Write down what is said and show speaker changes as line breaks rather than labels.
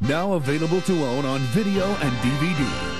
Now available to own on video and DVD.